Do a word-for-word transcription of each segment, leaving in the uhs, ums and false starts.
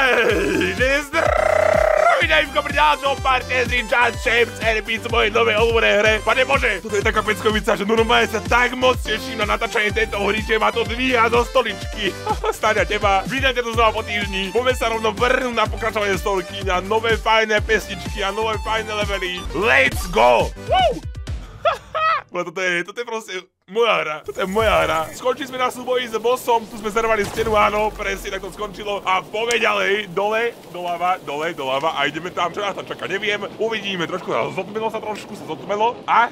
Videjko priateľov, partneri, Just Shapes, N P C mojej novej obľúbenej hre. Pane Bože, toto je taká peckovica, že normálne sa tak moc teším na natáčanie tejto hry, že ma to dvíha zo stoličky. Stáňa teba, vítajte tu znova po týždni. Poďme sa rovno vrhnúť na pokračovanie stolky, na nové fajné pesničky a nové fajné levely. Let's go! Woo! Toto je, toto je proste moja hra, toto je moja hra. Skončili sme na súboji s bossom, tu sme zervali stenu, áno, presne tak to skončilo. A poďme ďalej, dole, doľava, dole, doľava a ideme tam, čo nás tam čaká, neviem. Uvidíme, trošku sa zotmelo sa trošku, sa zotmelo a...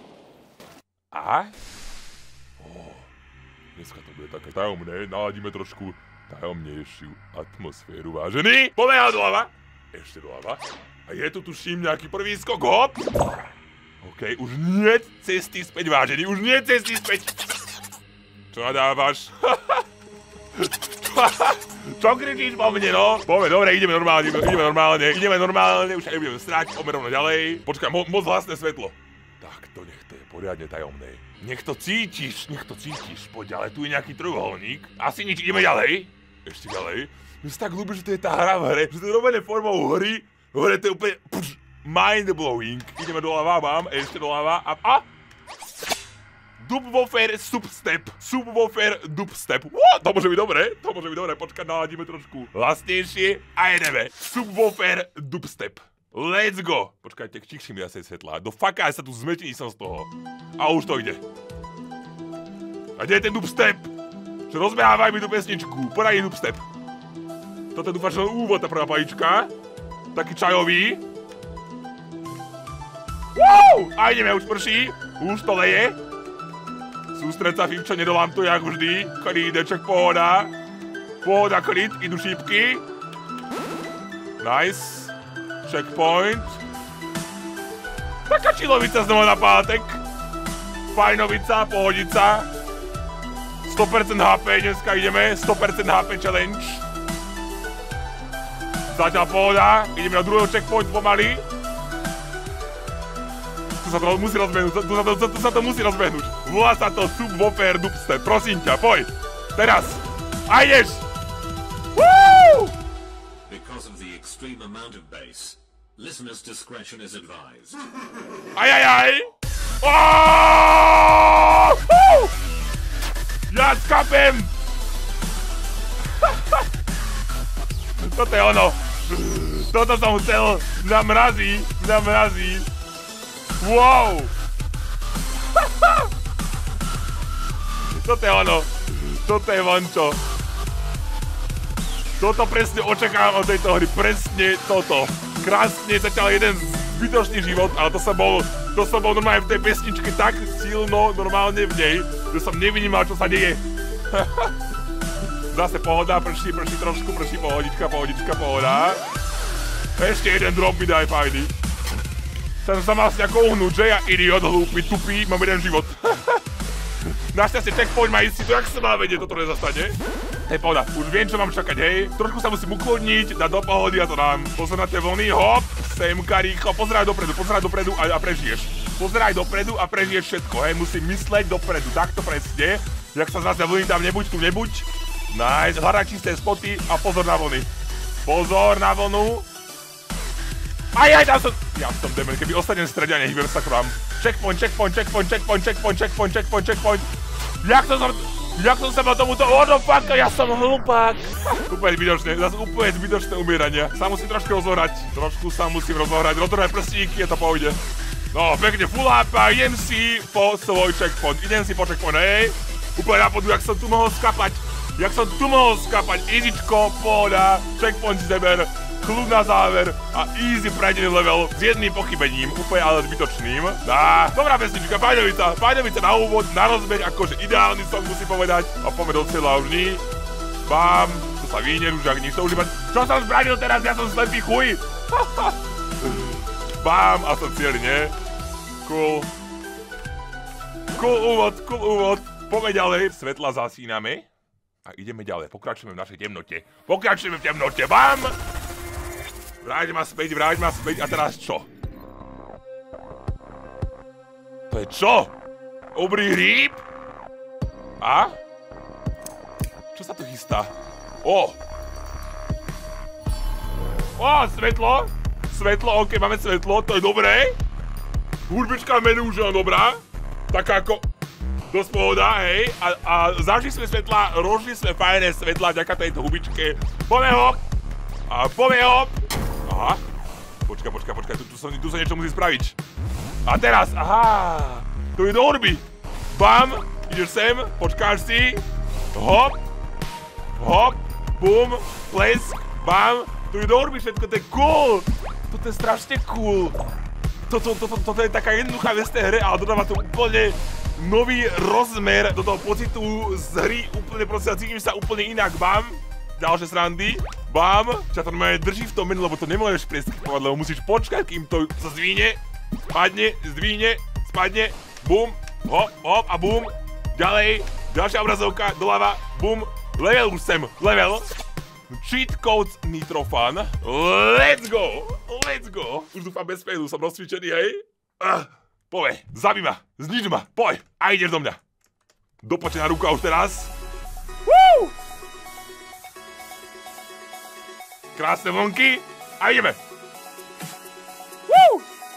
A? Oh, dneska to bude také tajomné, naladíme trošku tajomnejšiu atmosféru, vážený. Poďme doľava, ešte doľava. A je tu tuším nejaký prvý skok, hop. OK, už nie cesty späť, vážený, už nie cesty späť. Čo nadávaš? Čo kričíš po mne, no? Poďme, dobre, ideme normálne, ideme normálne, ideme normálne, už aj nebudeme stráť, poďme rovno ďalej. Počkaj, mo moc hlasné svetlo. Tak to nech to je poriadne tajomné. Nech to cítiš, nech to cítiš, poď ďalej, tu je nejaký trojuholník. Asi nič, ideme ďalej. Ešte ďalej. Mne sa tak ľúbi, že to je tá hra v hre, že to je robené formou hry, v hre to je úplne... Pš, mind-blowing. Ideme doľava, mám, ešte doľava a... a... Subwoofer, substep. Subwoofer, dubstep. What? To môže byť dobre, to môže byť dobre. Počkaj, naladíme trošku hlasnejšie a jedeme. Subwoofer, dubstep. Let's go. Počkajte, tichšie mi asi svetla. Do faka, ja sa tu zmetený som z toho. A už to ide. A kde je ten dubstep? Čo rozbehávaj mi tú pesničku. Poradí dubstep. Toto je dúfam, že úvod, tá prvá pajíčka. Taký čajový. Wow! A ideme, už prší, už to leje. Sústreď sa, Fimčo, nedolám to jak vždy. Klídeček, pohoda. Pohoda, klid, idú šípky. Nice. Checkpoint. Taká čilovica znova na pátek. Fajnovica, pohodica. sto percent há pé, dneska ideme. sto percent há pé challenge. Zatiaľ pohoda. Ideme na druhého checkpoint pomaly. Tu sa to musí rozbehnúť, tu sa to, tu sa to musí rozbehnúť. Volá sa to Subwoofer Dubstep, prosím ťa, poď. Teraz. A ideš. Woo! Because of the extreme amount of bass, listeners' discretion is advised. Aj, aj, aj. Oh! Woo! Ja skapem. Toto je ono. Toto som chcel. Mňa mrazí, mňa mrazí. Wow! Toto je ono. Toto je vončo. Toto presne očakávam od tejto hry. Presne toto. Krásne zatiaľ jeden zbytočný život, ale to som bol, to som bol normálne v tej pesničke tak silno, normálne v nej, že som nevynímal, čo sa deje. Zase pohoda, prší, prší trošku, prší, pohodička, pohodička, pohoda. Ešte jeden drop mi daj, fajný. Ten sa mal si ako uhnúť, že ja idiot, hlúpy, tupý, mám jeden život. Našťastie checkpoint má istý, to jak sa má vedieť, toto nezastane. Hej, pohoda, už viem, čo mám čakať, hej. Trošku sa musím uklodniť, dať do pohody a to dám. Pozor na tie vlny, hop, semka rýchlo, pozeraj dopredu, pozeraj dopredu a, a prežiješ. Pozeraj dopredu a prežiješ všetko, hej, musím mysleť dopredu, takto presne. Jak sa zase vlny tam nebuď, tu nebuď. Nice, hľadaj čisté spoty a pozor na vlny. Pozor na vlnu. Aj, aj, tam som... Ja som demen, keby ostanem v strede a nehýber sa k vám. Checkpoint, checkpoint, checkpoint, checkpoint, checkpoint, checkpoint, checkpoint, checkpoint. Jak to som... Jak som sa mal tomuto... What the fuck, ja som hlupák. Úplne zbytočné, zase úplne zbytočné umierania. Sa musím trošku rozohrať. Trošku sa musím rozohrať. Rozohrať prstíky a to pôjde. No, pekne full há pé, idem si po svoj checkpoint. Idem si po checkpoint, hej. Úplne na podu, jak som tu mohol skapať. Jak som tu mohol skapať. Easyčko, pohoda, checkpoint zeber. Kľud na záver a easy prejdený level s jedným pochybením, úplne ale zbytočným. Dá, dobrá pesnička, Pajdovica, Pajdovica na úvod, na rozbeď, akože ideálny song musím povedať. A poďme do cieľa už ní. Bám, to sa vyjne, už ak nič to už iba... Čo som spravil teraz, ja som slepý chuj. Bám, a som cieľ, nie? Cool. Cool úvod, cool úvod. Poďme ďalej, svetla zasíname. A ideme ďalej, pokračujeme v našej temnote. Pokračujeme v temnote, bám! Vráť ma späť, vráť ma späť, a teraz čo? To je čo? Obrý hríb? A? Čo sa tu chystá? O! Ó, svetlo. Svetlo, ok, máme svetlo, to je dobré. Hudbička v menu už je dobrá. Taká ako... dosť pohoda, hej. A, a zažili sme svetla, rozšli sme fajné svetla vďaka tejto hubičke. Poďme hop. A poďme hop. Aha. Počkaj, počkaj, počkaj, tu, tu, sa, tu sa niečo musí spraviť. A teraz, aha. To je do hudby. Bam, ideš sem, počkáš si. Hop. Hop. Bum. Plesk. Bam. Tu je do hudby všetko, to je cool. Toto je strašne cool. Toto, toto, toto je taká jednoduchá vec tej hre, ale dodáva to úplne nový rozmer do toho pocitu z hry. Úplne proste, cítim sa úplne inak. Bam. Ďalšie srandy. Bam. Ťa to normálne drží v tom menu, lebo to nemôžeš preskipovať, lebo musíš počkať, kým to sa zvíne. Spadne, zdvíne, spadne. Bum. Hop, hop a bum. Ďalej. Ďalšia obrazovka. Doľava. Bum. Level už sem. Level. Cheat codes Nitrofan. Let's go! Let's go! Už dúfam bez failu, som rozcvičený, hej? Uh, Poď, zabij ma, znič ma, poď! A ideš do mňa. Dopočená ruka už teraz. Woo! Krásne vonky. A ideme. Woo!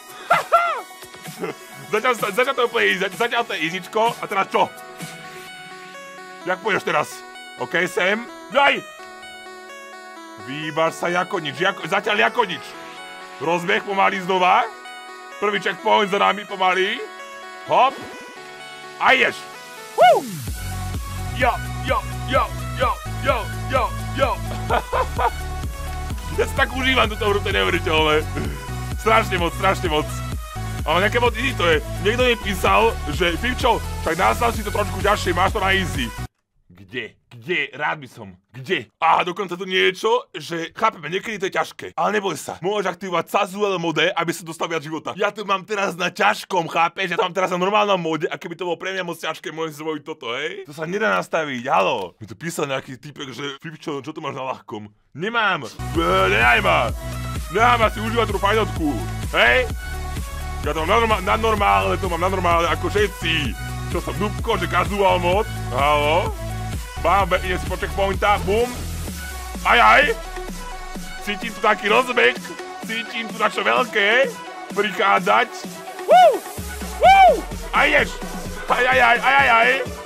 Začal, začal to úplne easy, začal to easyčko. A teraz čo? Jak pôjdeš teraz? OK, sem. Daj! Výbaš sa ako nič, jako, zatiaľ ako nič. Rozbeh pomaly znova. Prvý checkpoint za nami pomaly. Hop. A ideš. Woo! Jo, jo, jo, jo, jo, jo, jo. Ja si tak užívam túto hru, to je neuveriteľné. Strašne moc, strašne moc. Ale nejaké moc easy to je. Niekto mi písal, že Fifčo, tak nastav si to trošku ťažšie, máš to na easy. Kde? Kde? Rád by som. Kde? A dokonca tu niečo, že chápeme, niekedy to je ťažké. Ale neboj sa. Môžeš aktivovať Sazuel mode, aby sa dostal viac života. Ja tu mám teraz na ťažkom, chápeš? Ja tu mám teraz na normálnom mode a keby to bolo pre mňa moc ťažké, môžem zvoliť toto, hej? To sa nedá nastaviť, halo. Mi tu písal nejaký typek, že Fifčo, čo tu máš na ľahkom? Nemám. Nenaj ma. Nenaj ma si užívať tú fajnotku. Hej? Ja to mám na normálne, to mám na normálne ako všetci. Čo som nubko, že casual mod. Halo? Bám, ide si po checkpointa, bum. Aj, aj. Cítim tu taký rozbeh. Cítim tu načo veľké. Prichádzať. Woo! Woo! A ideš. Aj, aj, aj, aj, aj, aj.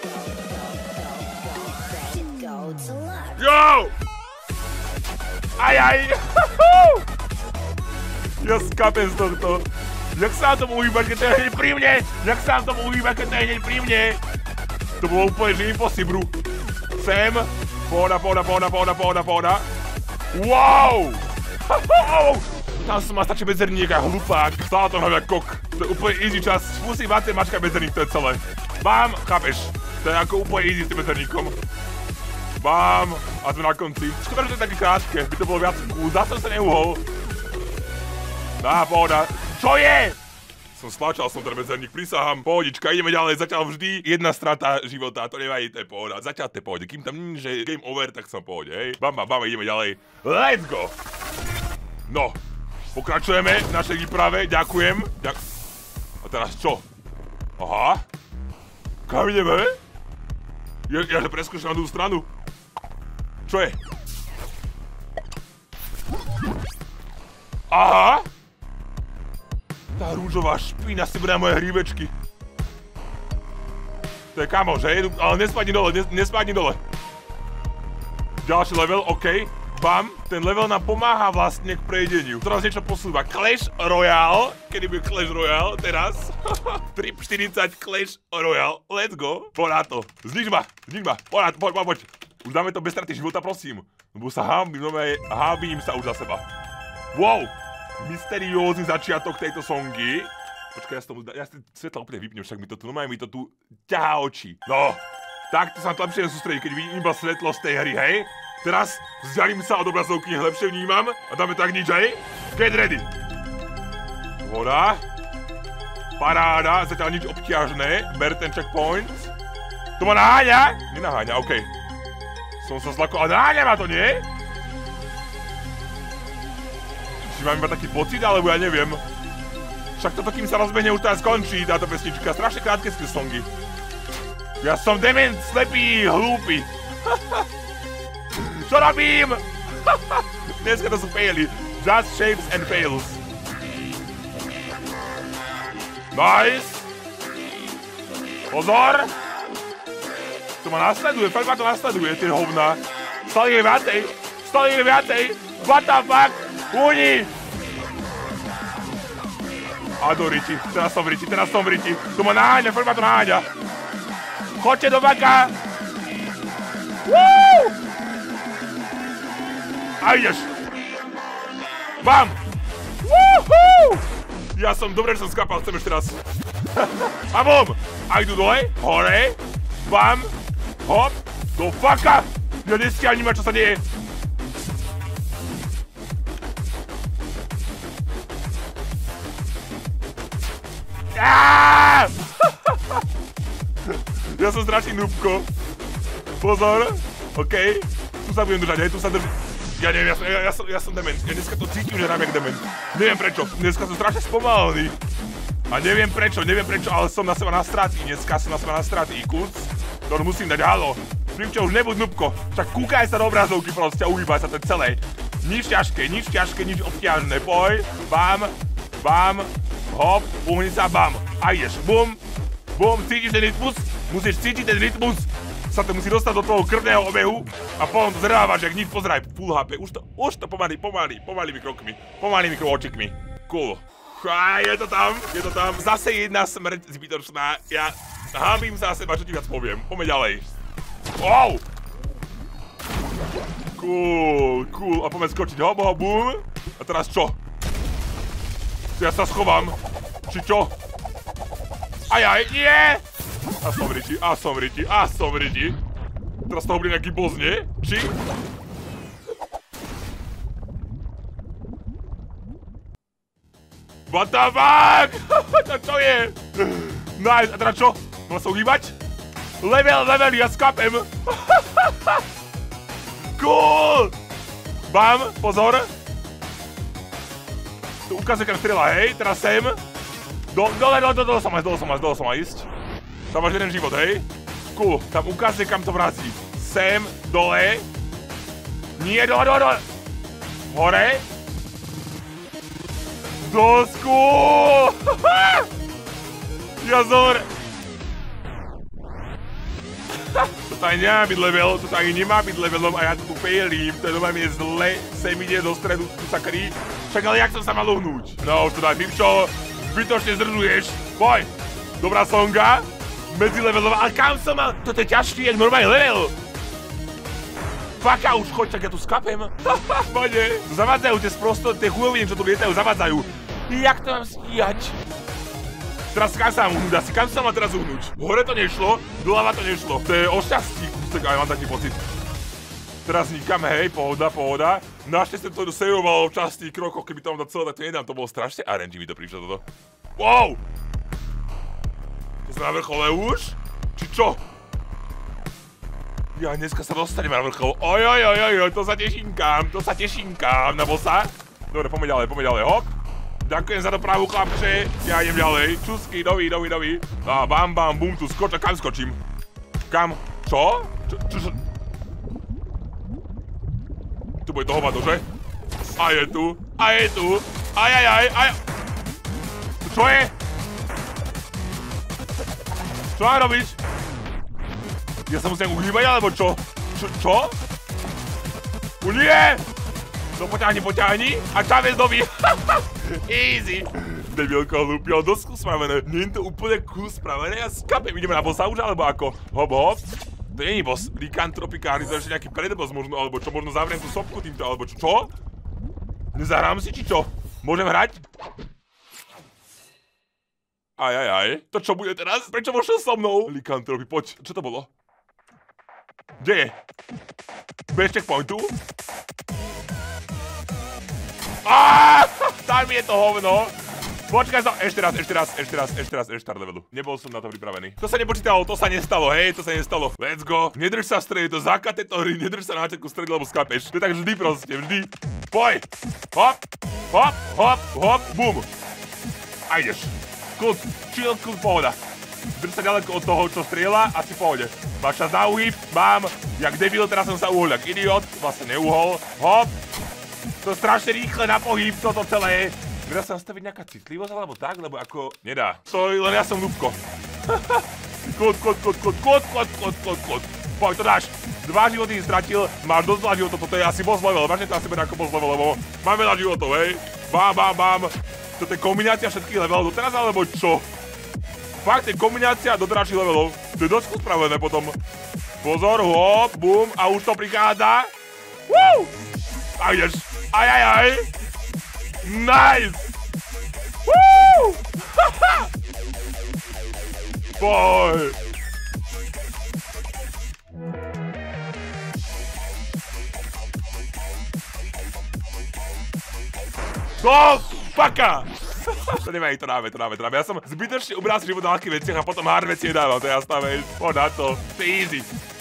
Yo! Aj, aj. Ja skápem z tohto. Jak sa tomu uhýbať, keď to je hneď pri mne? Jak sa tomu uhýbať, keď to je hneď pri mne? To bolo úplne, že impossible. Sem. Pohoda, pohoda, pohoda, pohoda, pohoda, pohoda. Wow! Tam som mal stačí bezerník a hlupák. Stále to hľadá kok. To je úplne easy čas. Musí matemačka bezerník, to je celé. Bám, chápeš? To je ako úplne easy s tým bezerníkom. Bám. A sme na konci. Škoda, že to je také krátke. By to bolo viac cool. Zase som sa neuhol. Dá, pohoda. Čo je? Som stlačal som ten bezerník, prisahám. Pohodička, ideme ďalej, zatiaľ vždy jedna strata života, to nevadí, to je pohoda. Zatiaľ to je pohode, kým tam nie je game over, tak som v pohode, hej. Bam, bam, bam, ideme ďalej. Let's go! No, pokračujeme v našej výprave, ďakujem. Ďak... A teraz čo? Aha. Kam ideme? Ja, ja že preskúšam na tú stranu. Čo je? Aha. Tá rúžová špína si bude na moje hríbečky. To je kamoš, hej? Ale nespadni dole, nes, nespadni dole. Ďalší level, OK. Bam, ten level nám pomáha vlastne k prejdeniu. Teraz niečo posúva. Clash Royale. Kedy bude Clash Royale? Teraz. tri štyridsať Clash Royale. Let's go. Poď na to. Znič ma, znič ma. Poď na to, poď, poď, poď. Už dáme to bez straty života, prosím. Lebo sa hábim, no hábim sa už za seba. Wow. Mysteriózny začiatok tejto songy. Počkaj, ja si, tomu, ja si svetla úplne vypnem, však mi to tu, normálne mi to tu ťahá oči. No, takto sa na to lepšie sústrediť, keď vidím iba svetlo z tej hry, hej? Teraz vzdialím sa od obrazovky, nech lepšie vnímam a dáme tak nič, hej? Get ready. Voda. Paráda, zatiaľ nič obťažné, ber ten checkpoint. To ma naháňa? Nenaháňa, okej. Som sa zlakol, ale naháňa ma to, nie? Či mám iba taký pocit, alebo ja neviem. Však toto, kým sa rozbehne, už teda skončí táto pesnička. Strašne krátke sú songy. Ja som dement, slepý, hlúpy. Čo robím? Dneska to sú faily. Just shapes and fails. Nice. Pozor. To ma nasleduje, fakt ma to nasleduje, tie hovna. Stále je viacej, stále je viacej. What the fuck? Uni. A do Riti, teraz som v Riti, teraz som v Riti. To ma naháňa, fakt ma to naháňa. Choďte do vaka. Woo! A ideš. Bam. Woohoo! Ja som, dobre, že som skapal, chcem ešte raz. A bum! A idú dole, hore. Bam. Hop. Do faka. Ja dneska ani ma, čo sa deje. Aaaa! Ja som strašný núbko. Pozor. OK. Tu sa budem držať, hej, tu sa držím. Ja neviem, ja som, ja, ja som, ja som dement. Ja dneska to cítim, že hrám jak dement. Neviem prečo. Dneska som strašne spomalený. A neviem prečo, neviem prečo, ale som na seba na straty. Dneska som na seba na straty. Kuc. To musím dať, halo. Prívča, už nebuď nubko. Však kúkaj sa do obrazovky proste a uhýbaj sa to celé. Nič ťažké, nič ťažké, nič obťažné. Poj, bam, bam, hop, uhni sa, bam. A ideš, bum, bum, cítiš ten rytmus? Musíš cítiť ten rytmus. Sa to musí dostať do toho krvného obehu a potom to zrevávaš, jak nič, pozeraj, full há pé. Už to, už to pomaly, pomaly, pomalými krokmi, pomalými krôčikmi. Cool. A je to tam, je to tam. Zase jedna smrť zbytočná. Ja hábím sa seba, čo ti viac poviem. Poďme ďalej. Wow! Cool, cool. A poďme skočiť. Hop, hop, boom. A teraz čo? Ja sa schovám. Či čo? Ajaj, nie! A som Riti, a som Riti, a som Riti. Teraz toho bude nejaký boss, nie? Či? What the fuck? To čo je? Nice, a teraz čo? Mám sa uhýbať? Level, level, ja skapem. Cool! Bam, pozor. Tu ukazuje, kam strieľa, hej, teraz sem. Do, dole, dole, dole, dole som ísť, dole som ísť, dole som ísť. Tam máš jeden život, hej. Cool, tam ukazuje, kam to vrazí. Sem, dole. Nie, dole, dole, dole. Hore. Dosku! Ja zor. To sa ani nemá byť level, to sa ani nemá byť levelom a ja to tu failím. To je doma mi je zle, sem ide do stredu, tu sa krí. Však ale jak som sa mal uhnúť? No už to daj, Pipčo, zbytočne zdržuješ. Boj, dobrá songa. Medzi levelom, ale kam som mal? Toto je ťažký, jak normálny level. Faka, už choď, tak ja tu skapem. Pojde. Zavádzajú tie sprosto, tie chujoviny, čo tu lietajú, zavádzajú. Jak to mám stíhať? Teraz kam sa mám uhnúť? Asi kam sa mám teraz uhnúť? Hore to nešlo, doľava to nešlo. To je o šťastí kúsek, aj mám taký pocit. Teraz nikam, hej, pohoda, pohoda. Našťastie to sejovalo v častých krokoch, keby to mám dať celé, tak to nedám. To bolo strašne er en gé mi to prišlo toto. Wow! To sme na vrchole už? Či čo? Ja dneska sa dostaneme na vrchol. Oj, oj, oj, oj, to sa tešínkám, to sa tešínkám na bossa. Dobre, poďme ďalej, poďme ďalej, hop. Ďakujem za dopravu, chlapče. Ja idem ďalej. Čusky, dovi, dovi, dovi. A bam, bam, bum, tu skoč, a kam skočím? Kam? Čo? Čo, čo, čo? Tu bude to hovado, že? A je tu, a je tu. Aj, aj, aj, aj. Čo je? Čo mám robiť? Ja sa musím uhýbať, alebo čo? Čo? Čo? U nie! No poťahni, poťahni. A Čavez dobi. Easy. Debilko, hlúpi, ale dosť kus spravené. Nie je to úplne kus spravené. Ja skapem, ideme na bossa už, alebo ako? Hop, hop. To nie je boss. Lycanthropicári, to je ešte nejaký predboss možno, alebo čo? Možno zavriem tú sopku týmto, alebo čo? Čo? Nezahrám si, či čo? Môžem hrať? Aj, aj, aj. To čo bude teraz? Prečo vošiel so mnou? Lycanthropy, poď. Čo to bolo? Kde je? Bez checkpointu? Aaaa! Tam je to hovno. Počkaj sa. Ešte raz, ešte raz, ešte raz, ešte raz, ešte raz levelu. Nebol som na to pripravený. To sa nepočítalo, to sa nestalo, hej, to sa nestalo. Let's go. Nedrž sa v strede, to základ tejto hry, nedrž sa na začiatku stredy, lebo skapeš. To je tak vždy proste, vždy. Poj. Hop, hop, hop, hop, bum. A ideš. Kľud, chill, kľud, pohoda. drž sa ďaleko od toho, čo strieľa a si v pohode. Máš čas na uhyb, mám, jak debil, teraz som sa uhol jak idiot, vlastne neuhol, hop. To je strašne rýchle na pohyb, toto celé. Dá sa nastaviť nejaká citlivosť alebo tak, lebo ako nedá. To len ja som ľúbko. Kod, kod, kod, kod, kod, kod, kod, kod, kod. Poď, to dáš. Dva životy si stratil, máš dosť veľa životov, toto je asi boss level, vážne to asi bude ako boss level, lebo mám veľa životov, hej. Bám, bám, bám. Toto je kombinácia všetkých levelov doteraz, alebo čo? Fakt, je kombinácia do dračích levelov. To je dosť spravené potom. Pozor, hop, bum, a už to prichádza. Woo! A ideš. Aj, aj, aj. Nice! Woo! Boj! Go! Paka! To nevadí, to dáme, to dáme, to dáme. Ja som zbytočne ubral si život na ľahkých veciach a potom hard veci nedával, to je jasná vec. Poď na to, to je easy.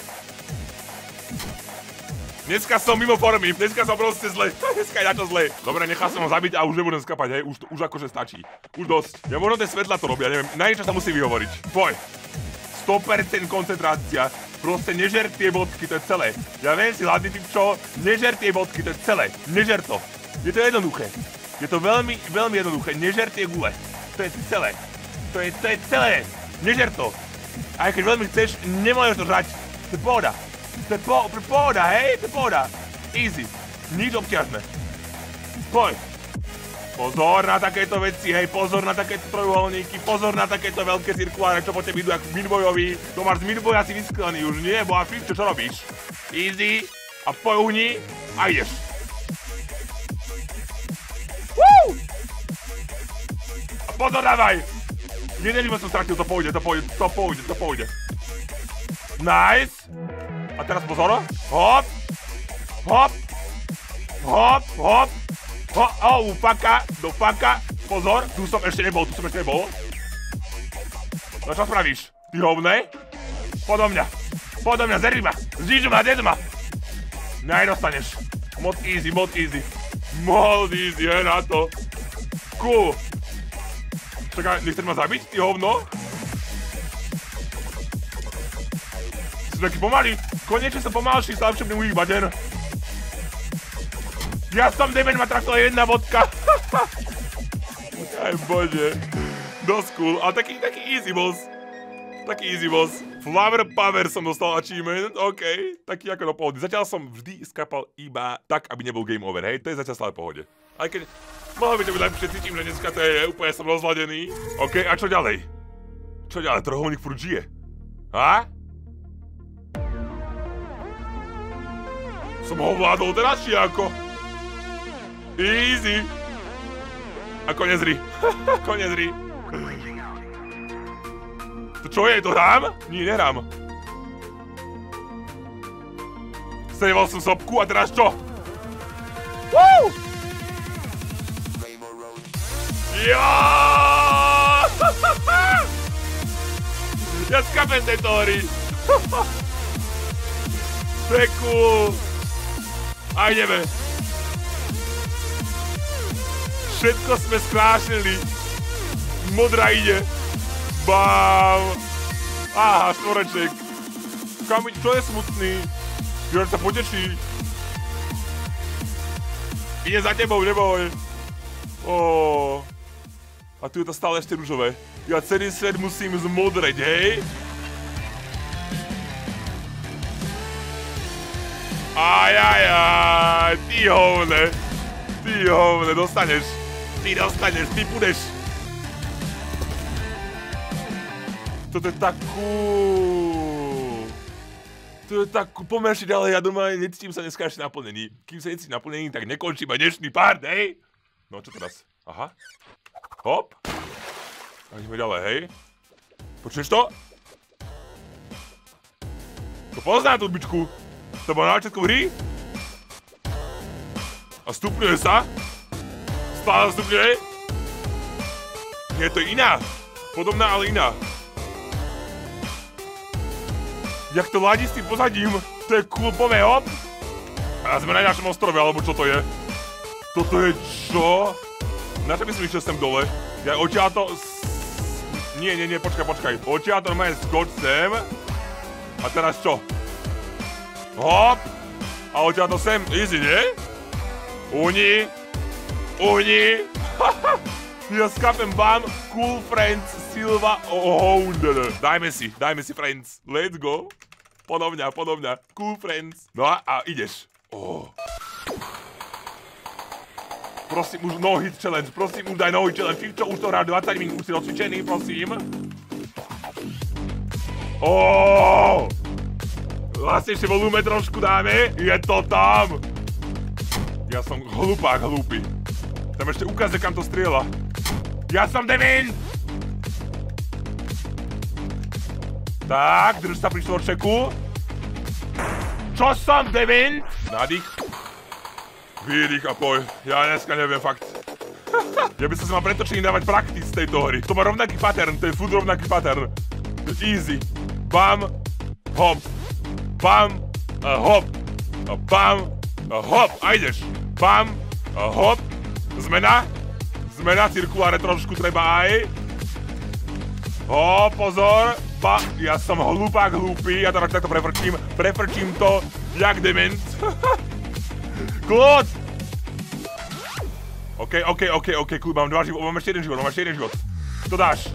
Dneska som mimo formy, dneska som proste zle, dneska je načo zle. Dobre, nechal som ho zabiť a už nebudem skapať, hej, už, to, už akože stačí. Už dosť. Ja možno tie svetla to robia, neviem, na niečo sa musí vyhovoriť. Poď. sto percent koncentrácia, proste nežer tie bodky, to je celé. Ja viem si hladný typ čo, nežer tie bodky, to je celé, nežer to. Je to jednoduché. Je to veľmi, veľmi jednoduché, nežer tie gule. To je celé. To je, to je celé. Nežer to. Aj keď veľmi chceš, nemôžeš to žrať. To je pohoda. To je po, pohoda, hej? To je pohoda. Easy. Nič obťažné. Poď. Pozor na takéto veci, hej, pozor na takéto trojuholníky, pozor na takéto veľké cirkuláre, čo po tebe idú ako minbojový. To máš z minboja si vysklený už, nie? Bo a čo, čo robíš? Easy. A pojuhni a ideš. Woo! A pozor dávaj! Jeden život som stratil, to pôjde, to pôjde, to pôjde, to pôjde. Nice! A teraz pozor, hop! Hop! Hop, hop! Hop, oh, faka, do faka, pozor, tu som ešte nebol, tu som ešte nebol. No čo spravíš? Ty hovne? Podo mňa, podo mňa, zervi ma, znižu ma, dedu ma. Nedostaneš, moc easy, moc easy. Moc easy, je na to. Cool. Čakaj, nechceš ma zabiť, ty hovno? Si taký pomalý. Konečne som pomalší, sa lepšie budem uhýbať, jen. Ja som demen, ma trafila jedna bodka. Aj bože. Dosť cool, ale taký, taký easy boss. Taký easy boss. Flower Power som dostal achievement, okej. Taký ako do pohody. Zatiaľ som vždy skapal iba tak, aby nebol game over, hej. To je zatiaľ stále v pohode. Aj keď mohlo by to byť lepšie, cítim, že dneska to je úplne som rozladený. Okej, a čo ďalej? Čo ďalej? Trojuholník furt žije. Ha? Som ho ovládol teraz, či ako? Easy. Ako nezri. Ako nezri. To čo je? To hrám? Nie, nehrám. Saveol som sopku a teraz čo? Woo! Jaaaa! Ja skapem z tejto hry. To je cool. A ideme. Všetko sme skrášili. Modrá ide. Bám. Aha, štvoreček. Kam, čo je smutný? Jož sa poteší. Ide za tebou, neboj. Ó. A tu je to stále ešte ružové. Ja celý svet musím zmodreť, hej? Ajajaj, ty hovne. Ty hovne, dostaneš. Ty dostaneš, ty půjdeš. Toto je tak cool. To je tak cool. Poďme ešte ďalej, ja doma necítim sa dneska ešte naplnený. Kým sa necítim naplnený, tak nekončíme dnešný part, hej? No, čo teraz? Aha. Hop. A ideme ďalej, hej? Počuješ to? To poznám tú bičku. To bolo na začiatku hry. A stupňuje sa. Stále stupňuje. Nie, to je iná. Podobná, ale iná. Jak to ladí s tým pozadím. To je cool, poďme, hop. A sme na našom ostrove, alebo čo to je? Toto je čo? Na čo myslím, že sem dole? Ja odtiaľ to... Nie, nie, nie, počkaj, počkaj. Odtiaľ to normálne skoč sem. A teraz čo? Hop. A odtiaľ to sem. Easy, nie? Uni. Uni. Ja skápem bam. Cool friends. Silva. Oh, dajme si, dajme si friends. Let's go. Podobňa, podobňa. Cool friends. No a, a ideš. Oh. Prosím, už no hit challenge, prosím, už daj no hit challenge. Čo, už to hrá dvadsať minút, už si rozcvičený, prosím. Oooo! Hlasnejšie volume trošku dáme, je to tam! Ja som hlupák, hlúpy. Tam ešte ukáže, kam to strieľa. Ja som Devin! Tak, drž sa pri štvorčeku. Čo som, Devin? Nádych. Výdych a poj. Ja dneska neviem fakt. Ja by som sa mal pretočený dávať praktis z tejto hry. To má rovnaký pattern, to je furt rovnaký pattern. Easy. Bam, hop. Bam, a hop. A bam, a hop. A ideš. Bam, a hop. Zmena. Zmena, cirkuláre trošku treba aj. Hop, pozor. Ba, ja som hlupák hlúpy, ja to takto prefrčím. Prefrčím to, jak dement. Kľud! OK, OK, OK, OK, kľud, mám dva život, mám ešte jeden život, mám ešte jeden život. To dáš.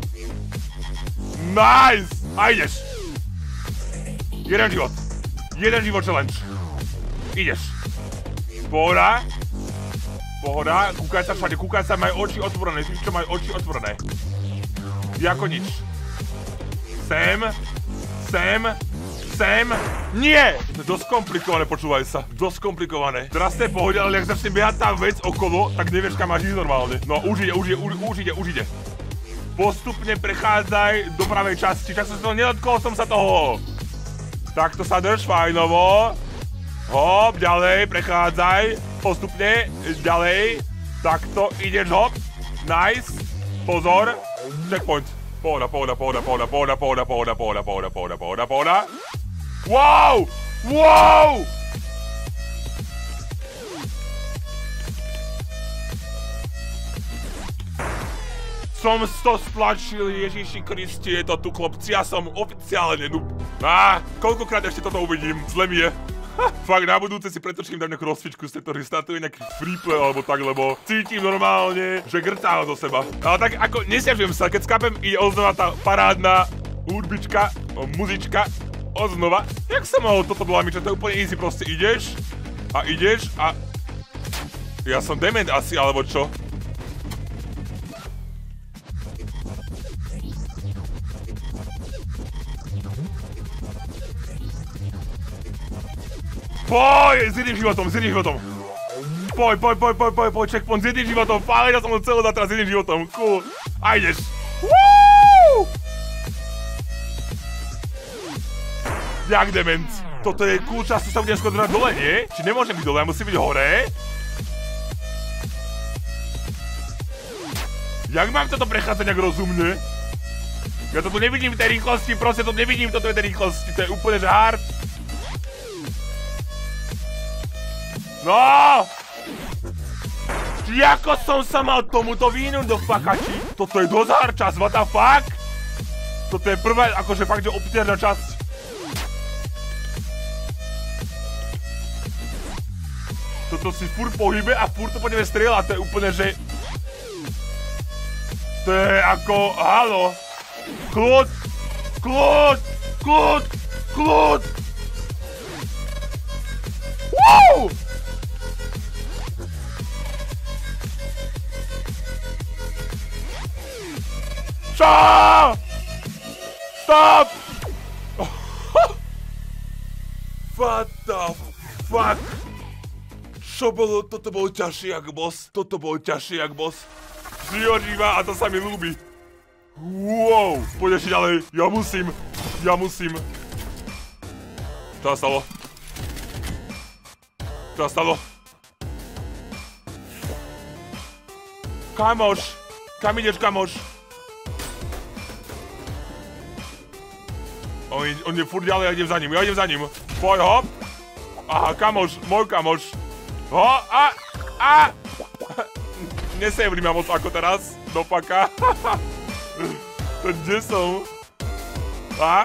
Nice! A ideš. Jeden život. Jeden život challenge. Ideš. Pohoda. Pohoda, kúkaj sa všade, kúkaj sa, maj oči otvorené, tí, čo majú oči otvorené. Jako nič. Sem. Sem. Sem. Nie! To je dosť komplikované, počúvaj sa. Dosť komplikované. Teraz to je pohode, ale ak začne behať tá vec okolo, tak nevieš, kam máš ísť normálne. No, už ide, už ide, už ide, už ide. Postupne prechádzaj do pravej časti. Čak som sa toho nedotkol, som sa toho. Takto sa drž, fajnovo. Hop, ďalej, prechádzaj. Postupne, ďalej. Takto, ideš, hop. Nice. Pozor. Checkpoint. Pohoda, pohoda, pohoda, pohoda, pohoda, pohoda, pohoda, pohoda, pohoda, pohoda, pohoda, pohoda. Wow! Wow! Som to splačil, Ježiši Kristi, je to tu, chlopci, ja som oficiálne noob. Á, koľkokrát ešte toto uvidím, zle mi je. Fakt, na budúce si pretočím, dám nejakú rozcvičku, z tejto restartuje nejaký freeplay alebo tak, lebo cítim normálne, že grtá do seba. Ale tak ako, nesťažujem sa, keď skápem, ide oznova tá parádna hudbička, muzička, oznova. Jak som mohol toto blamiť, že to je úplne easy, proste ideš a ideš a... Ja som dement asi, alebo čo? Poj, s jedným životom, s jedným životom. Poj, poj, poj, poj, poj, poj, checkpoint s jedným životom. Fále, ja som ho celý dať teraz s jedným životom. Cool. A ideš. Woo! Jak dement. Toto je cool čas, tu sa budem skôr držať dole, nie? Či nemôžem byť dole, ja musím byť hore. Jak mám toto prechádzať nejak rozumne? Ja to tu nevidím v tej rýchlosti, proste to nevidím toto v tej rýchlosti, to je úplne že hard. No! Jako som sa mal tomuto vínúť do fakači? Toto je dosť hard čas, what the fuck? Toto je prvé, akože fakt, že obtierná časť. Toto si furt pohybe a furt to budeme strieľať, to je úplne, že... To je ako, halo. Kľud, kľud, kľud, kľud. Woo! Čo? Stop! What the fuck? Čo bolo? Toto bol ťažšie jak boss. Toto bol ťažšie jak boss. Žiožíva a to sa mi ľúbi. Wow! Poď ešte ďalej. Ja musím. Ja musím. Čo sa stalo? Čo sa stalo? Kamoš! Kam ideš, kamoš? On, on je furt ďalej, ja idem za ním, ja idem za ním. Poď, hop. Aha, kamoš, môj kamoš. Ho, a, a. Nesejvri ma moc ako teraz, do paka. To kde som? A?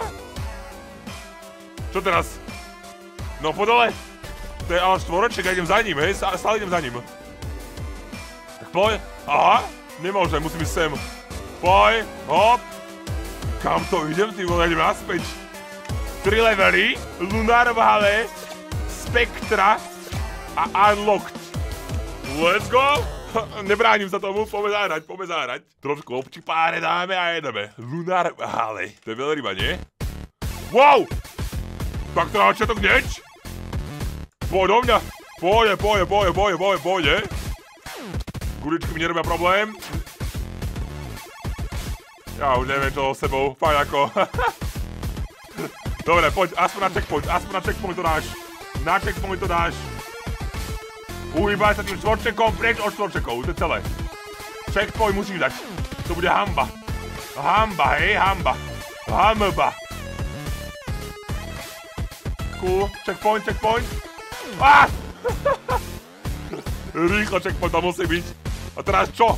Čo teraz? No po dole. To je ale štvoroček, ja idem za ním, hej? Stále idem za ním. Tak poď. Aha. Nemôžem, musím ísť sem. Poď. Hop. Kam to idem? Ty vole, idem naspäť. Tri levely. Lunar Valley. Spectra. A Unlocked. Let's go. Nebránim sa tomu, poďme zahrať, poďme zahrať. Trošku občipáre dáme a jedeme. Lunar Valley. To je veľryba, nie? Wow! Tak to na začiatok hneď. Poď do mňa. Pôjde, pôjde, pôjde, pôjde, pôjde, pôjde. Kuličky mi nerobia problém. Ja už neviem čo so sebou, fajn ako. Dobre, poď, aspoň na checkpoint, aspoň na checkpoint to dáš. Na checkpoint to dáš. Uhýbaj sa tým štvorčekom preč od štvorčekov, to je celé. Checkpoint musíš dať. To bude hamba. Hamba, hej, hamba. Hamba. Cool, checkpoint, checkpoint. Ah! Rýchlo checkpoint tam musí byť. A teraz čo?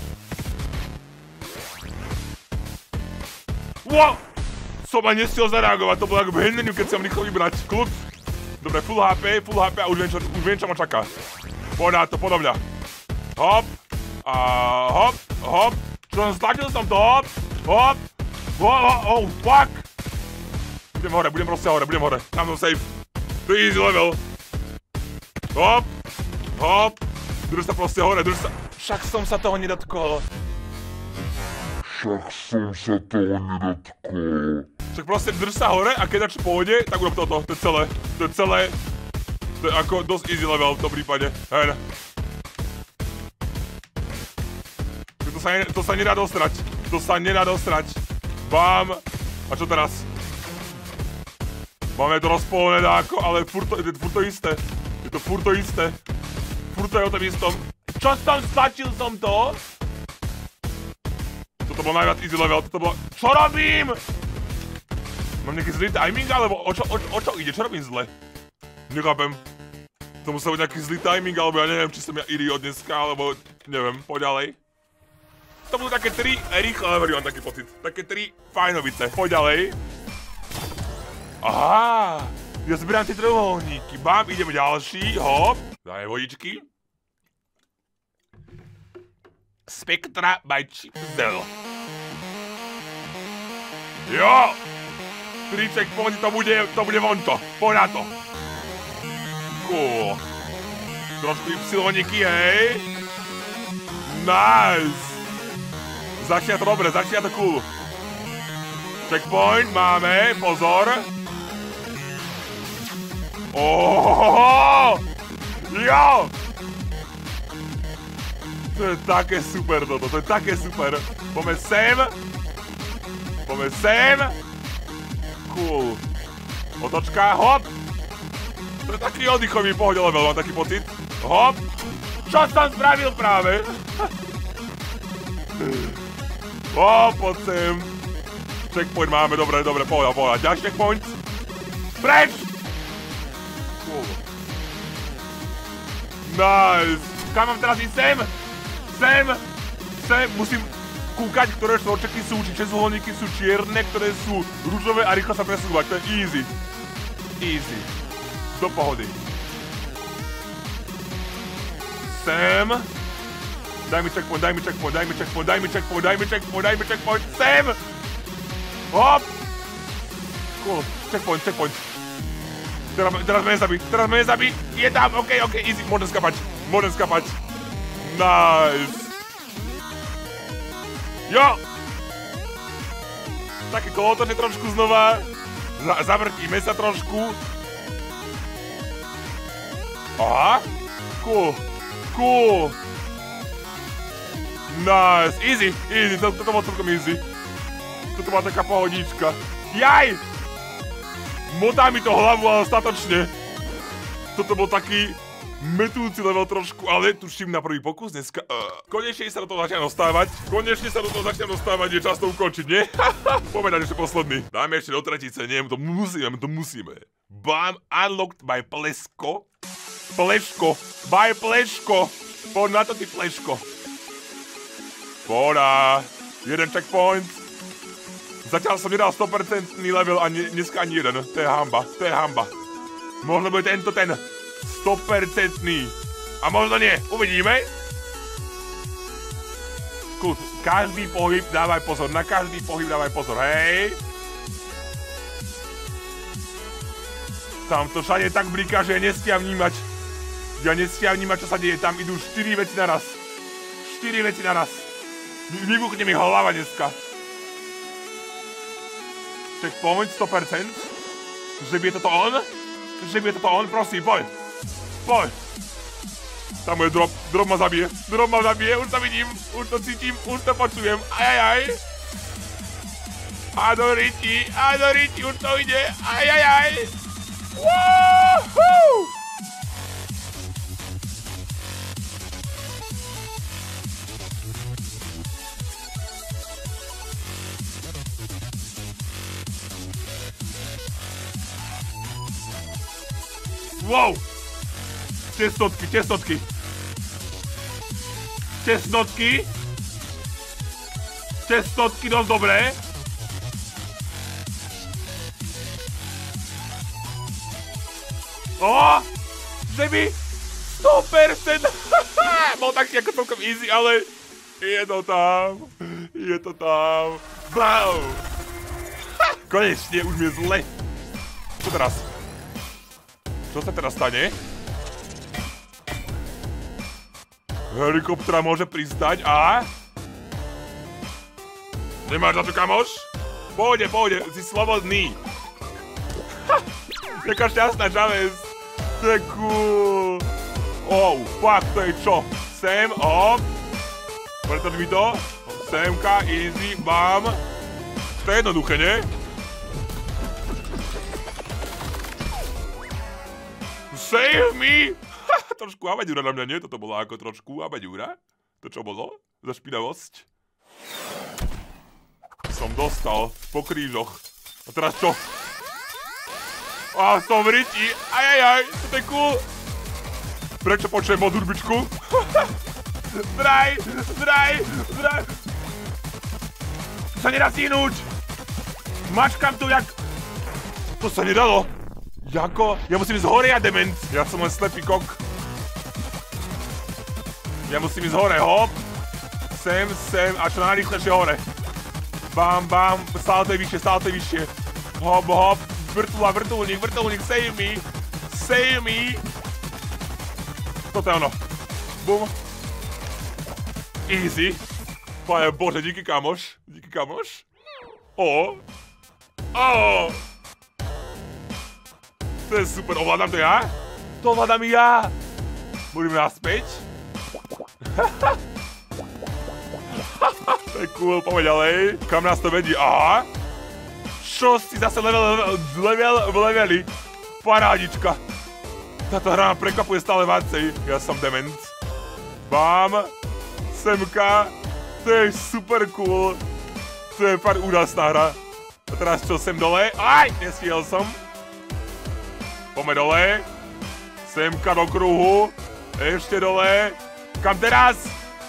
Wow! Som aj nestiel zareagovať, to bolo ako v hendeniu, keď som rýchlo vybrať. Kľud. Dobre, full há pé, full há pé a už viem, čo, už viem, čo ma čaká. Poď na to, poď do mňa. Hop. A hop, hop. Čo som stlačil som to, hop. Hop. Hop, oh, fuck. Budem hore, budem proste hore, budem hore. Tam som safe. To je easy level. Hop. Hop. Drž sa proste hore, drž sa. Však som sa toho nedotkol. Však som sa toho nedotkol. Však proste drž sa hore a keď čo pôjde, tak urob toto. To je celé. To je celé. To je ako dosť easy level v tom prípade. Hej. To sa, ne, to sa nedá dostrať. To sa nedá dostrať. Bám. A čo teraz? Máme to rozpolné dáko, ale furt to, je furt to isté. Je to furt to isté. Furt to je o tom istom. Čo som stlačil som to? Toto bol najviac easy level, toto bolo... Čo robím? Mám nejaký zlý timing, alebo o čo, o, o čo ide? Čo robím zle? Nechápem. To musel byť nejaký zlý timing, alebo ja neviem, či som ja idiot dneska, alebo neviem, poď ďalej. To budú také tri rýchle levely, mám taký pocit. Také tri fajnovice. Poď ďalej. Aha, ja zbierám tie trojuholníky. Bám, ideme ďalší, hop. Dáme vodičky. Spectra by Chipzel. Jo! Tri checkpointy, to bude, to bude vonto. Poď na to. Cool. Trošku ypsiloniky, hej. Nice. Začína to dobre, začína to cool. Checkpoint máme, pozor. Ohohoho! Jo! To je také super toto, to je také super. Poďme sem. Poďme sem. Cool. Otočka, hop. To je taký oddychový pohode level, mám taký pocit. Hop. Čo som spravil práve? Hop, poď sem. Checkpoint máme, dobre, dobre, pohoda, pohoda. Ďalší checkpoint. Preč! Cool. Nice. Kam mám teraz ísť sem? Sem! Sem! Musím kúkať, ktoré štvorčeky sú, či česúholníky sú čierne, ktoré sú ružové a rýchlo sa presúvať. To je easy. Easy. Do pohody. Sem. Daj mi checkpoint, daj mi checkpoint, daj mi checkpoint, daj mi checkpoint, daj mi checkpoint, daj mi checkpoint. Sem! Hop! Cool. Checkpoint, checkpoint. Teraz, teraz ma nezabí, teraz ma nezabí. Je tam, okej, okay, okej, okay, easy. Môžem skapať, môžem skapať. Nice. Jo! Také kolotoče trošku znova. Zavrtíme sa trošku. Aha. Cool. Cool. Nice. Easy, easy. Toto bolo celkom easy. Toto bola taká pohodička. Jaj! Motá mi to hlavu, ale statočne. Toto bol taký metúci level trošku, ale tuším na prvý pokus dneska. Uh, konečne sa do toho začína dostávať. Konečne sa do toho začína dostávať, je čas to ukončiť, nie? Poďme dať ešte posledný. Dáme ešte do tretice, nie, to musíme, to musíme. Bam, unlocked by Plesko. Pleško, by Pleško. Poď na to, ty Pleško. Poďa. Jeden checkpoint. Zatiaľ som nedal sto percent level ani dneska ani jeden. To je hamba, to je hamba. Možno bude tento ten sto percent. A možno nie, uvidíme. Skús, každý pohyb dávaj pozor, na každý pohyb dávaj pozor, hej. Tam to všade tak bliká, že ja nestia vnímať. Ja nestia vnímať, čo sa deje, tam idú štyri veci naraz. štyri veci naraz. Vybuchne mi hlava dneska. Checkpoint sto percent. Že by je toto on? Že by je toto on? Prosím, poď. Poď. Tam je drop. Drop ma zabije. Drop ma zabije. Už to vidím. Už to cítim. Už to počujem. Ajajaj. A do riti. A do riti. Už to ide. Ajajaj. Woohoo! Wow! Tesnotky, tesnotky. Tesnotky. Tesnotky, dosť dobré. O! Že by sto percent. Bol taký ako celkom easy, ale je to tam. Je to tam. Bau! Konečne, už mi je zle. Čo teraz? Čo sa teraz stane? Helikoptera môže pristať a... Nemáš na to, kamoš? Pôjde, pôjde, si slobodný. Ha! Taká šťastná Chavez. To je cool. Oh, fuck, to je čo? Sem, hop. Pretoč mi to. Semka, easy, bam. To je jednoduché, nie? Save me! Trošku abaďúra na mňa, nie? Toto bolo ako trošku abaďúra. To čo bolo? Za špinavosť. Som dostal po krížoch. A teraz čo? Á, som v riti. Ajajaj, to je cool. Prečo počujem od hudbičku? Zdraj, zdraj, zdraj. To sa nedá stihnúť. Mačkam tu jak... To sa nedalo. Jako? Ja musím ísť hore, ja dement. Ja som len slepý kok. Ja musím ísť hore, hop. Sem, sem a čo najrýchlejšie hore. Bam, bam, stále to je vyššie, stále to je vyššie. Hop, hop, vrtula, vrtulník, vrtulník, save me. Save me. Toto je ono. Bum. Easy. Pane bože, díky kamoš. Díky kamoš. O. O. To je super, ovládam to ja? To ovládam i ja! Budeme naspäť. To je cool, poďme ďalej. Kam nás to vedí? Aha! Čo si zase level, level v leveli? Parádička. Táto hra ma prekvapuje stále vácej. Ja som dement. Bám. Semka. To je super cool. To je fakt úžasná hra. A teraz čo, sem dole? Aj! Nestihol som. Poďme dole. Semka do kruhu. Ešte dole. Kam teraz?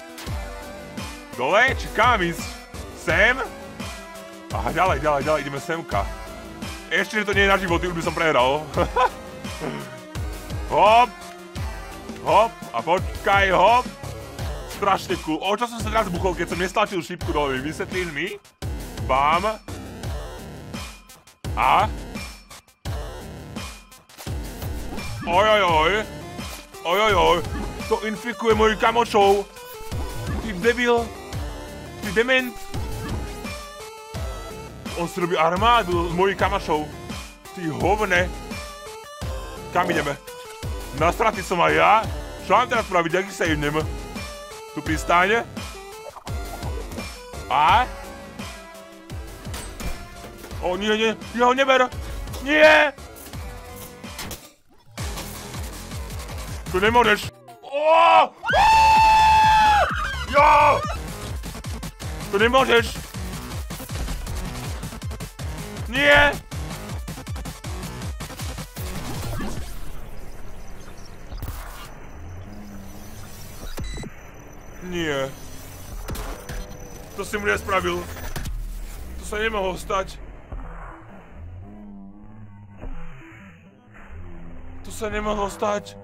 Dole? Či kam ísť? Sem? Aha, ďalej, ďalej, ďalej. Ideme semka. Ešte, že to nie je na životy, už by som prehral. Hop. Hop. A počkaj, hop. Strašne cool. O čo som sa teraz buchol, keď som nestlačil šípku dole? Vysvetlíš mi? Bám. A? Ojojoj. Ojojoj. To infikuje mojich kamošov. Ty debil. Ty dement. On si robí armádu z mojich kamošov. Ty hovne. Kam ideme? Na straty som aj ja. Čo mám teraz spraviť? Aký sa idem? Tu pristáne. A? O nie, nie. Ja ho neber. Nie. Tu nemôžeš. Oooo! Jo! Tu nemôžeš. Nie! Nie. To si mu nespravil. To sa nemohlo stať. To sa nemohlo stať.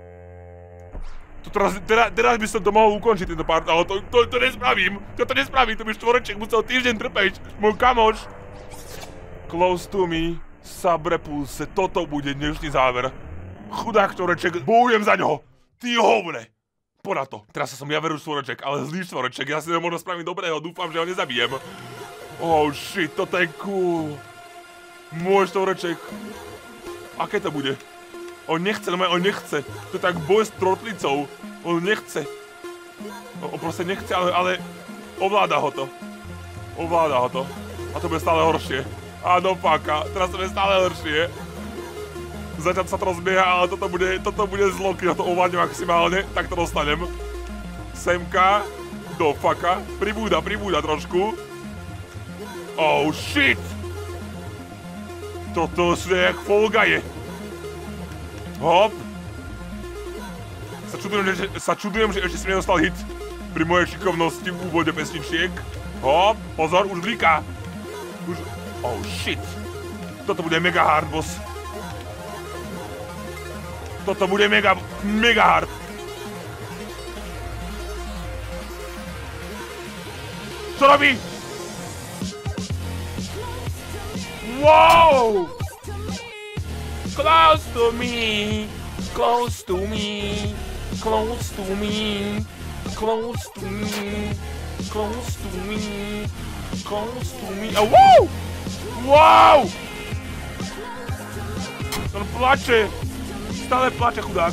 To teraz, teraz, teraz by som to mohol ukončiť tento part, ale to, to, to nespravím. To to nespravím, to by štvoreček musel týždeň trpeť. Môj kamoš. Close to me, Sabre Pulse, toto bude dnešný záver. Chudák štvoreček, bojujem za ňoho. Ty hovne. Poďa to. Teraz som ja veru štvoreček, ale zlý štvoreček. Ja si ho možno spravím dobrého, dúfam, že ho nezabijem. Oh shit, toto je cool. Môj štvoreček. Aké to bude? On nechce, no on nechce. To je tak boj s trotlicou. On nechce. On proste nechce, ale, ale ovláda ho to. Ovláda ho to. A to bude stále horšie. A do faka, teraz to bude stále horšie. Začať sa to rozbieha, ale toto bude, toto bude zlo, keď to ovládne maximálne, tak to dostanem. Semka, do faka, pribúda, pribúda trošku. Oh shit! Toto je jak Fall Guy. Hop. Sa čudujem, že, sa čudujem, že ešte si nedostal hit pri mojej šikovnosti v úvode pesničiek. Hop, pozor, už blíka. Už... Oh shit. Toto bude mega hard, boss. Toto bude mega, mega hard. Co robí? Wow! Close to me, close to me, close to me, close to me, close to me, close to me. Oh, wow! Wow! On plače. Stále plače, chudák.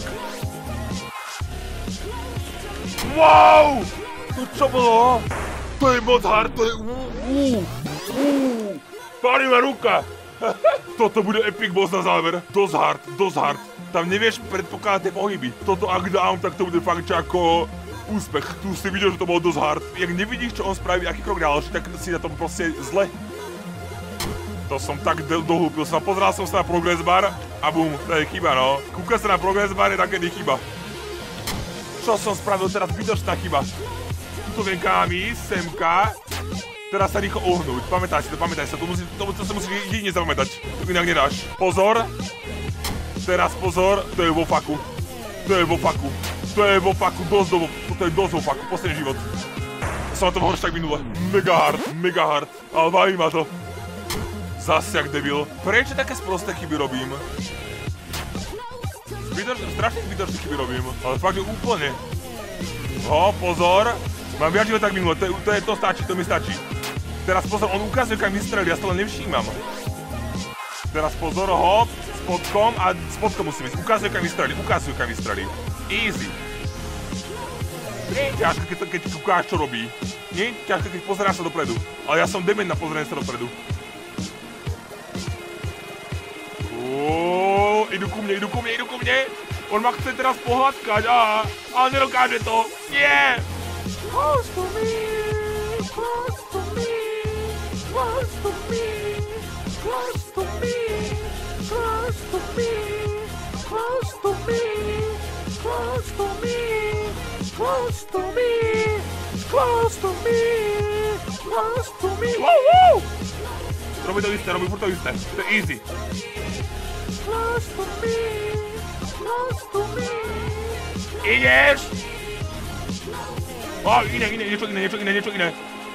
Wow! To čo bolo? To je moc hard, to je... Uuu, uuu, pálí ma ruka. Toto bude epic boss na záver. Dosť hard, dosť hard. Tam nevieš predpokladať tie pohyby. Toto ak dám, tak to bude fakt ako úspech. Tu si videl, že to bolo dosť hard. Jak nevidíš, čo on spraví, aký krok ďalší, tak si na tom proste zle. To som tak dohlúpil sa. Pozeral som sa na progress bar a bum, to je chyba, no. Kúkať sa na progress bar je takedy chyba. Čo som spravil teraz? Bytočná chyba. Tuto viem kam ísť, semka. Teraz sa rýchlo ohnúť. Pamätaj si to, pamätaj si to. To, to, to sa musíš jedine zapamätať. To inak nedáš. Pozor. Teraz pozor. To je vo faku. To je vo faku. To je vo faku. Dosť do... To je dosť vo faku. Posledný život. Som na tom horšie tak minule. Mega hard. Mega hard. Ale baví ma to. Zase jak debil. Prečo také sprosté chyby robím? Zbytoč, strašne zbytočné chyby robím. Ale fakt, že úplne. Ho, pozor. Mám viac život tak minule. To, to, je, to stačí, to mi stačí. Teraz pozor, on ukazuje, kam vystrelí. Ja to len nevšímam. Teraz pozor, hop. Spodkom a spodkom musím ísť. Ukazuje, kam vystrelí. Ukazuje, kam vystrelí. Easy. Nie je ťažké, keď, keď kúkáš, čo robí. Nie je ťažké, keď pozeráš sa dopredu. Ale ja som dement na pozeranie sa dopredu. Uuuu, idú ku mne, idú ku mne, idú ku mne. On ma chce teraz pohľadkať, á, ale nedokáže to. Nie! Close to me, close to me, close to me, close to me, close to me, close to me, close to me, close to me, close to me, close to me. Wow, wow! Robí to isté, robí furt to isté. To je easy. Close to me, close to me. Ideš? Ó, iné, iné, niečo iné, niečo iné, niečo iné.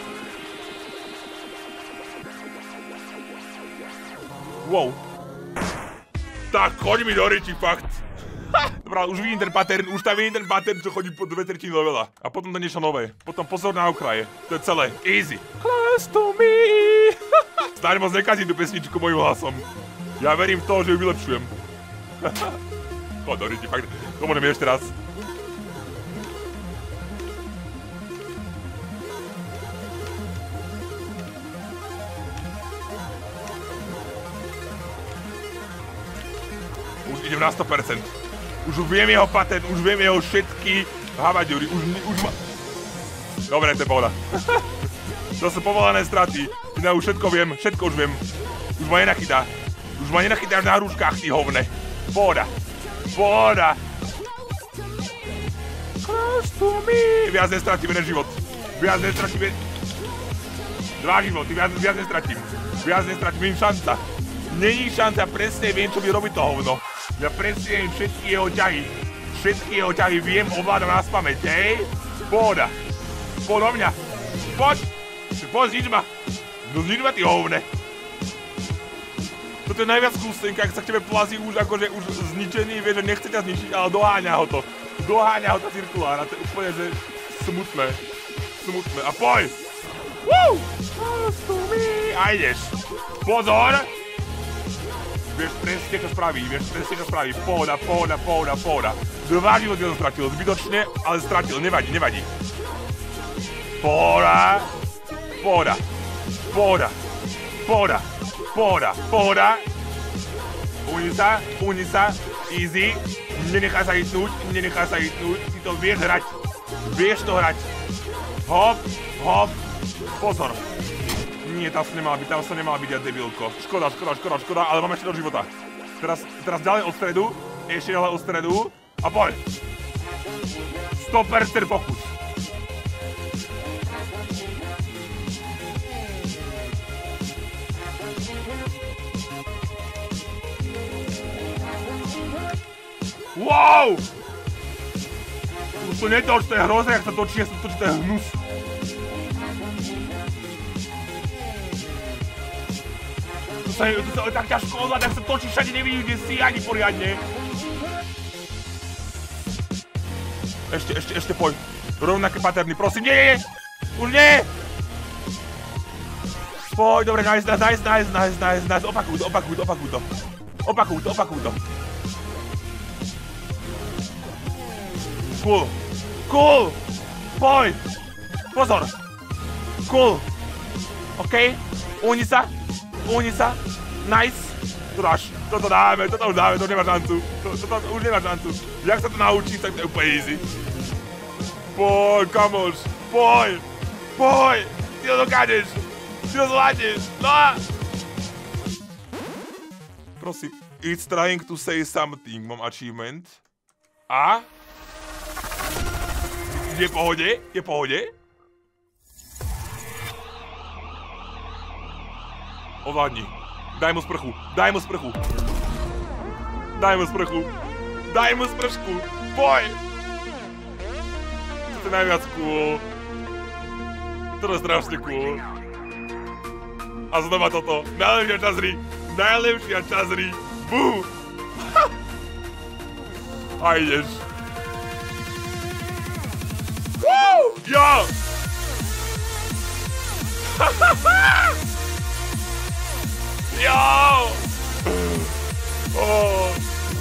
Wow. Tak, choď mi do reči, fakt. Dobrá, už vidím ten pattern, už tam vidím ten pattern, čo chodí po dve tretiny levela. A potom to niečo nové. Potom pozor na okraje. To je celé. Easy. Close to me. Snáď moc nekazím tú pesničku mojím hlasom. Ja verím v to, že ju vylepšujem. Choď do reči, fakt. To môžem ešte raz. Už idem na sto percent. Už viem jeho patent, už viem jeho všetky havadúry, už, už ma... Dobre, to je pohoda. To sú povolané straty. Ja už všetko viem, všetko už viem. Už ma nenachytá. Už ma nenachytáš na hruškách, ty hovne. Pohoda. Pohoda. Close to me. Viac nestratím jeden život. Viac nestratím jeden... Dva životy, viac, viac nestratím. Viac nestratím, není šanca. Není šanca, presne viem, čo by robiť to hovno. Ja presne viem všetky jeho ťahy. Všetky jeho ťahy viem, ovládam na spamäť, hej? Pohoda. Poď o mňa. Poď. Poď, znič ma. No znič ma, ty hovne. Toto je najviac skúsenka, ak sa k tebe plazí už akože už zničený, vie, že nechce ťa zničiť, ale doháňa ho to. Doháňa ho tá cirkulára, to je úplne, že smutné. Smutné. A poď. Woo! A ideš. Pozor! Vieš presne, čo spraví, vieš presne, čo spraví. Pohoda, pohoda, pohoda, pohoda. Dva životy som stratil, zbytočne, ale stratil, nevadí, nevadí. Pohoda. Pohoda. Pohoda. Pohoda. Pohoda. Pohoda. Uhni sa, uhni sa. Easy. Nenechaj sa hitnúť, nenechaj sa hitnúť. Ty to vieš hrať. Vieš to hrať. Hop, hop. Pozor. Nie, tam sa nemala byť, tam sa nemala byť, ja debilko. Škoda, škoda, škoda, škoda, ale mám ešte do života. Teraz, teraz ďalej od stredu, ešte ďalej od stredu. A poď. sto percent pokus. Wow! Už to netoč, to je hrozné, jak sa točí, jak sa točí, to je hnus. To sa, to sa tak ťažko ovláda, ak sa točí, všade nevidí, kde si ani poriadne. Ešte, ešte, ešte poď. Rovnaké paterny, prosím, nie, nie, nie. Už nie. Poď, dobre, nice, nice, nice, nice, nice, nice. Opakuj to, opakuj to, opakuj to. Opakuj to, opakuj to. Cool. Cool. Poď. Pozor. Cool. OK. Uhni sa. Uhni sa. Nice. Tráš. Toto dáme, toto už dáme, to nemá šancu. Toto už nemá šancu. Jak sa to naučíš, tak to je úplne easy. Poď, kamoš. Poď. Poď. Ty to dokážeš. Ty to zvládneš. No a... Prosím. It's trying to say something. Mám achievement. A... Je v pohode? Je v pohode? Ovládni. Daj mu sprchu. Daj mu sprchu. Daj mu sprchu. Daj mu spršku. Poď. To je najviac cool. To je strašne cool. A znova toto. Najlepšia časry. Najlepšia časry. Bú. A ideš. Woo! Yo! Yo! Oh!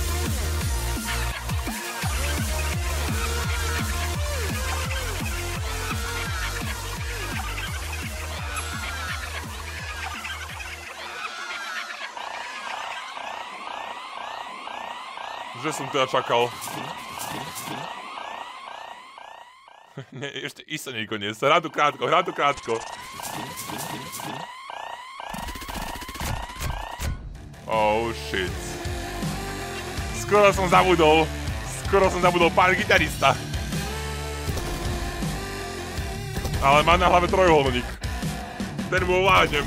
Že som teda čakal. Ne, ešte isto nie koniec. Hrám tu krátko, hrám tu krátko. Oh shit. Skoro som zabudol. Skoro som zabudol pán gitarista. Ale má na hlave trojuholník. Ten mu ovládnem.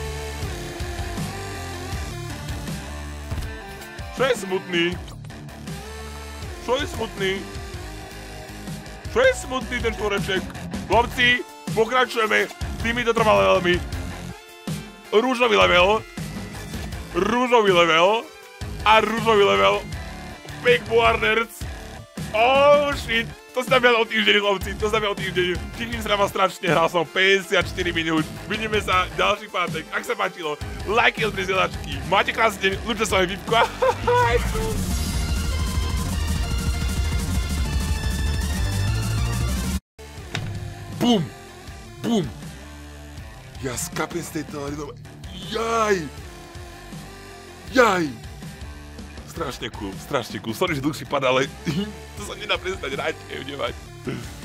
Čo je smutný? Čo je smutný? Čo je smutný ten štvoreček? Chlapci, pokračujeme. Tým mi to trvalo veľmi. Rúžový level. Rúžový level. A rúžový level. Big Warners. Oh shit. To sa tam o týždeň, chlapci. To sa tam o týždeň. Teším sa na vás strašne. Hral som päťdesiatštyri minút. Vidíme sa ďalší pátek. Ak sa páčilo, lajky od prezdielačky. Máte krásny deň. Ľúčte sa mi Vipko. Bum! Bum! Ja skapem z tejto arenové. Jaj! Jaj! Strašne cool, strašne cool. Sorry, že dlhší padá, ale to sa nedá prestať hrať, nevať.